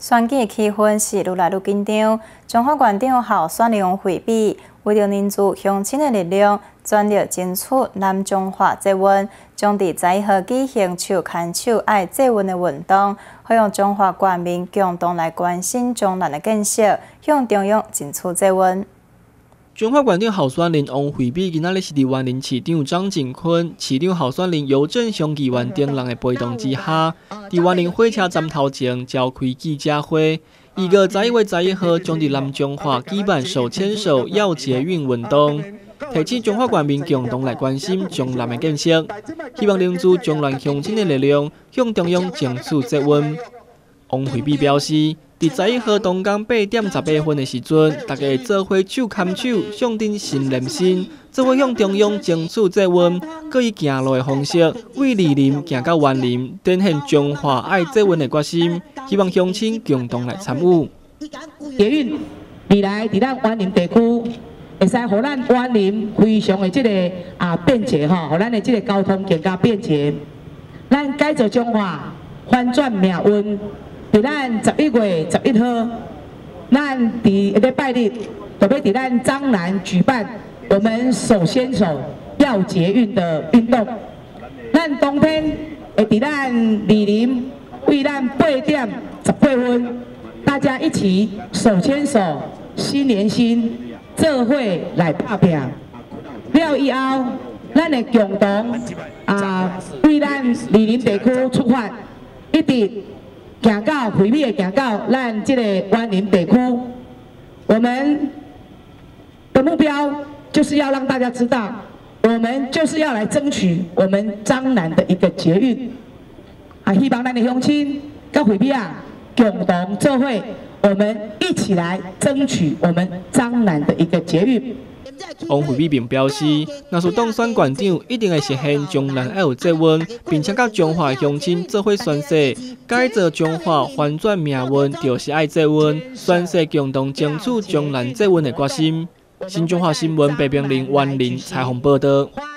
选举气氛是愈来愈紧张。中华县长候选人回避，为着凝聚乡亲的力量，全力争取南中华捷运，将伫10号举行手牵手爱捷运的运动，希望中华县民共同来关心中南的建设，向中央争取捷运。 中华县长候选人王惠美今仔日是伫园林市长张景坤、市长候选人尤正雄议员等人的陪同之下，伫园林火车站头前召开记者会。2月11月11号将伫南中华举办手牵手要捷运运动，提醒中华县民共同来关心中南的建设，希望凝聚中南乡亲的力量，向中央争取捷运。王惠美表示，伫11号东港8点18分的时阵，大家做伙手牵手，向顶心连心，做伙向中央争取捷运，各以行路的方式，为梨林行到园林，展现中华爱捷运的决心。希望乡亲共同来参与。 捷运未来伫咱园林地区，会使互咱园林非常的便捷吼，互咱的这个交通更加便捷。咱改造中华，翻转命运。 伫咱11月11号，咱伫礼拜日，就要伫咱彰南举办我们手牵手要捷运的运动。咱当天会伫咱梨林，为咱8点18分，大家一起手牵手，心连心，做伙来打拼。了以后，咱会共同为咱梨林地区出发，一直。 行到惠美的行到咱这个园林地区，我们的目标就是要让大家知道，我们就是要来争取我们彰南的一个捷运。希望咱的乡亲跟惠美共同做伙，我们一起来争取我们彰南的一个捷运。 王惠美并表示，若是当选县长，一定会实现中南要有捷运，并且甲中华乡亲做伙宣誓，改造中华翻转命运，就是爱捷运，宣誓共同争取中南捷运的决心。新中华新闻白冰林园林采访报道。